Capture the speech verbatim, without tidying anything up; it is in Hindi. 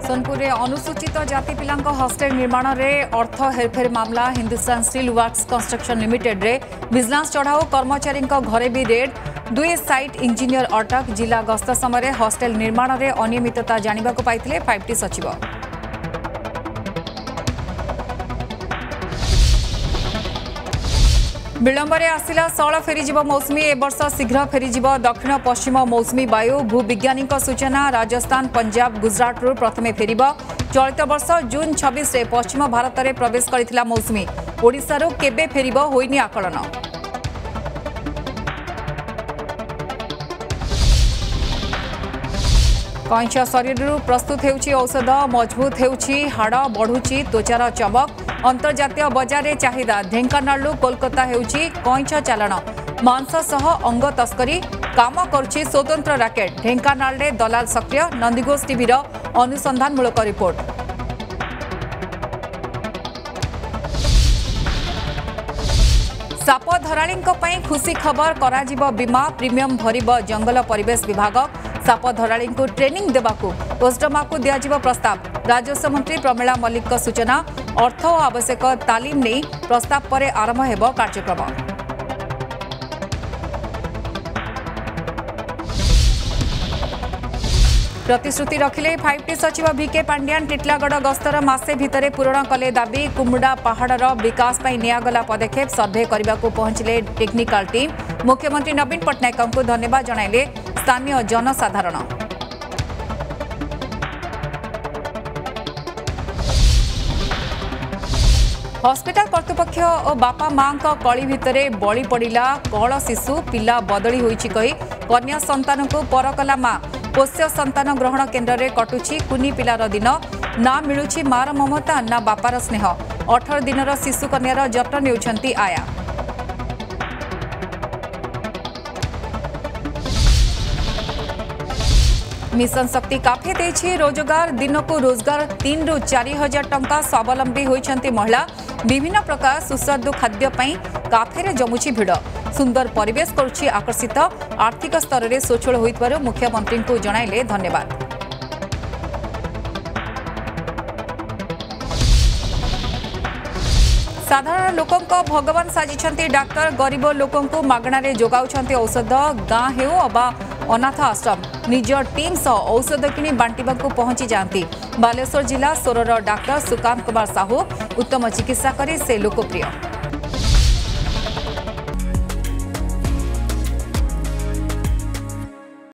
सोनपुर में अनुसूचित जाति पिलांक हॉस्टेल निर्माण में अर्थ हेरफेर मामला Hindustan steel works construction limited रे विजिलेंस चढ़ाऊ कर्मचारी घरे भी रेड दुई साइट इंजीनियर अटक जिला गस्त समय हॉस्टेल निर्माण में अनियमितता जानिबा को पाइथिले फाइव टी सचिव। विलंबरे आसिला षोल फेरीजिब मौसुमी ए वर्ष शीघ्र फेरीजिब दक्षिण पश्चिम मौसुमी वायु भूविज्ञानी सूचना राजस्थान पंजाब गुजरात प्रथमे फेरिब चलित वर्ष जून छब्बीस रे पश्चिम भारत में प्रवेश करथिला मौसुमी ओडिशारू केबे फेरिब होइनी आकलन। कईंच शरीर प्रस्तुत होउछि औषध मजबूत होउछि हाड़ बढ़ुछि त्वचार चमक अंतर्जातीय बजार में चाहिदा ढेंकानालू कोलकाता होउछि कईंच चालाण मांस सह अंग तस्करी काम करुछि स्वतंत्र राकेट ढेंकानाल रे दलाल सक्रिय नंदीघोष टीवी अनुसंधानमूलक रिपोर्ट। साप धराली खुशी खबर करा बीमा प्रीमियम भरिब जंगल परिवेश विभाग साप धराली ट्रेनिंग देवाकू कोस्टमा को दिया प्रस्ताव राजस्व मंत्री प्रमिला मल्लिक सूचना अर्थ और आवश्यक तालीम नहीं प्रस्ताव पर आरंभ हेब कार्यक्रम। प्रतिश्रुति रखिले फाइव टी सचिव भिके पांड्यान टिटलागढ़ गस्तर मासे भितर पूरण कले दाबी कुमुडा पहाड़र विकास पर निगला पदक्षेप सर्भे करने को पहुंचले टेक्निकल टीम मुख्यमंत्री नवीन पट्टनायक को धन्यवाद जणाइले स्थानीय जनसाधारण। हॉस्पिटल कर्तृपक्ष और बापा मां कली भितर बली पड़ा कल शिशु पिला बदली होइछि कही कन्या संतान को पर कला मां पोष्य संतान ग्रहण केन्द्र में कटुछि कुनी पिलार दिन ना मिलुछि मार ममता ना बापार स्नेह अठारह दिनर शिशु कन्यार जत्न नेउछंती आया। मिशन शक्ति काफे देछि रोजगार दिन को रोजगार तीन रु चारि हजार टंका स्वावलंबी होइछंती महिला विभिन्न प्रकार सुस्वादु खाद्य पई काफे रे जमुछि भिड़ सुंदर परिवेश करुछि आकर्षित आर्थिक स्तर में स्वच्छल होइतबारु मुख्यमंत्री को जणाइले धन्यवाद। साधारण लोकों भगवान साजिछंती डाक्तर गरीब लोकों को मागणारे जोगाउछंती औषध गाँ हेउ अबा अनाथ आश्रम निज टीम सह औषध किणी बांटिबा को पहुंची जाती बालेश्वर जिला सोरर डाक्तर सुकांत कुमार साहू उत्तम चिकित्सा करी से लोकप्रिय।